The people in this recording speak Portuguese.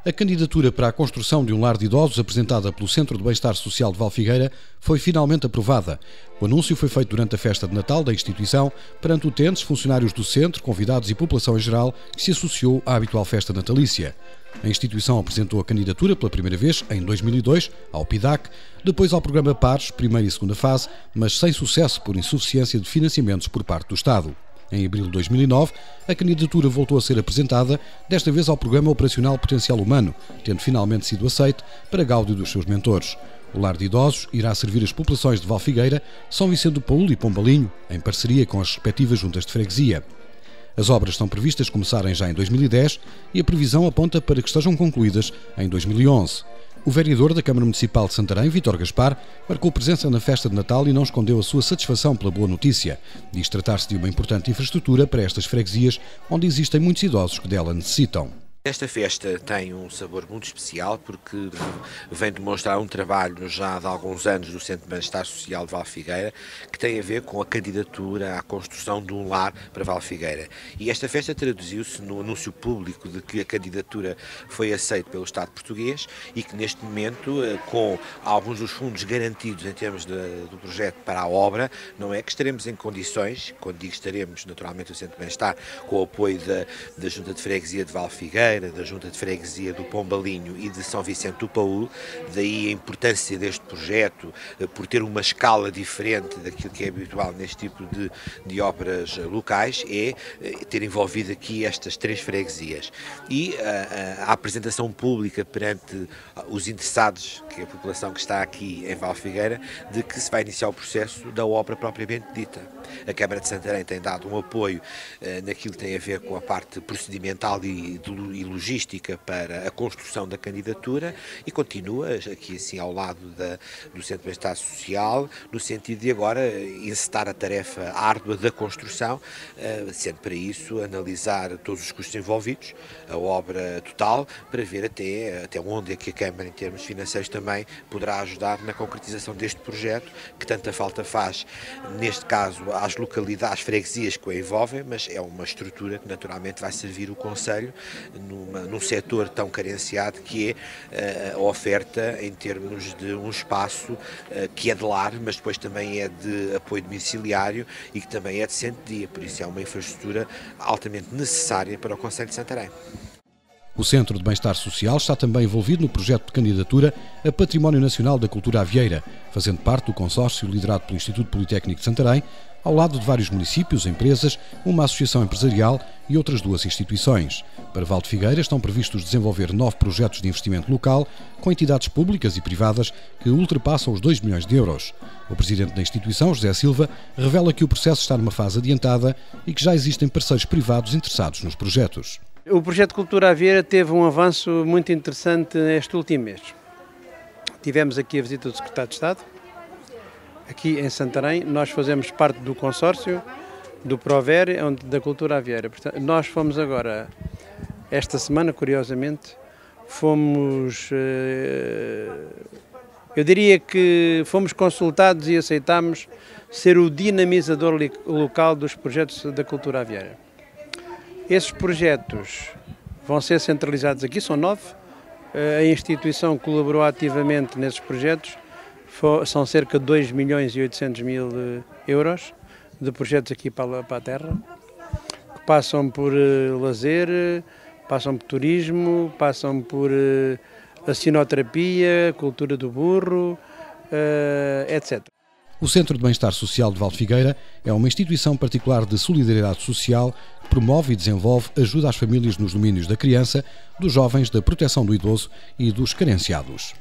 A candidatura para a construção de um lar de idosos apresentada pelo Centro de Bem-Estar Social de Valfigueira foi finalmente aprovada. O anúncio foi feito durante a festa de Natal da instituição, perante utentes, funcionários do centro, convidados e população em geral, que se associou à habitual festa natalícia. A instituição apresentou a candidatura pela primeira vez, em 2002, ao PIDAC, depois ao programa Pares, primeira e segunda fase, mas sem sucesso por insuficiência de financiamentos por parte do Estado. Em abril de 2009, a candidatura voltou a ser apresentada, desta vez ao Programa Operacional Potencial Humano, tendo finalmente sido aceito para gáudio dos seus mentores. O lar de idosos irá servir as populações de Valfigueira, São Vicente do Paúl e Pombalinho, em parceria com as respectivas juntas de freguesia. As obras estão previstas começarem já em 2010 e a previsão aponta para que estejam concluídas em 2011. O vereador da Câmara Municipal de Santarém, Vítor Gaspar, marcou presença na festa de Natal e não escondeu a sua satisfação pela boa notícia. Diz tratar-se de uma importante infraestrutura para estas freguesias, onde existem muitos idosos que dela necessitam. Esta festa tem um sabor muito especial porque vem demonstrar um trabalho já de alguns anos do Centro de Bem-Estar Social de Valfigueira que tem a ver com a candidatura à construção de um lar para Valfigueira. E esta festa traduziu-se no anúncio público de que a candidatura foi aceita pelo Estado português e que neste momento, com alguns dos fundos garantidos em termos do projeto para a obra, não é que estaremos em condições, quando digo estaremos, naturalmente o Centro de Bem-Estar, com o apoio da Junta de Freguesia de Valfigueira, da Junta de Freguesia do Pombalinho e de São Vicente do Paúl, daí a importância deste projeto por ter uma escala diferente daquilo que é habitual neste tipo de obras locais, é ter envolvido aqui estas três freguesias. E a apresentação pública perante os interessados, que é a população que está aqui em Valfigueira, de que se vai iniciar o processo da obra propriamente dita. A Câmara de Santarém tem dado um apoio naquilo que tem a ver com a parte procedimental e logística para a construção da candidatura e continua aqui assim ao lado do Centro de Bem-Estar Social, no sentido de agora encetar a tarefa árdua da construção, sendo para isso analisar todos os custos envolvidos, a obra total, para ver até onde é que a Câmara, em termos financeiros, também poderá ajudar na concretização deste projeto, que tanta falta faz, neste caso, às localidades, às freguesias que o envolvem, mas é uma estrutura que naturalmente vai servir o Conselho num setor tão carenciado que é a oferta em termos de um espaço que é de lar, mas depois também é de apoio domiciliário e que também é de centro-dia, por isso é uma infraestrutura altamente necessária para o Concelho de Santarém. O Centro de Bem-Estar Social está também envolvido no projeto de candidatura a Património Nacional da Cultura Avieira, fazendo parte do consórcio liderado pelo Instituto Politécnico de Santarém, ao lado de vários municípios, empresas, uma associação empresarial e outras duas instituições. Para Valfigueira estão previstos desenvolver 9 projetos de investimento local com entidades públicas e privadas que ultrapassam os 2 milhões de euros. O presidente da instituição, José Silva, revela que o processo está numa fase adiantada e que já existem parceiros privados interessados nos projetos. O projeto Cultura Avieira teve um avanço muito interessante este último mês. Tivemos aqui a visita do Secretário de Estado, aqui em Santarém. Nós fazemos parte do consórcio do Prover, da Cultura Avieira. Portanto, nós fomos agora, esta semana, curiosamente, eu diria que fomos consultados e aceitámos ser o dinamizador local dos projetos da Cultura Avieira. Esses projetos vão ser centralizados aqui, são 9. A instituição colaborou ativamente nesses projetos, são cerca de 2 milhões e 800 mil euros de projetos aqui para a terra, que passam por lazer, passam por turismo, passam por a sinoterapia, cultura do burro, etc. O Centro de Bem-Estar Social de Valfigueira é uma instituição particular de solidariedade social que promove e desenvolve ajuda às famílias nos domínios da criança, dos jovens, da proteção do idoso e dos carenciados.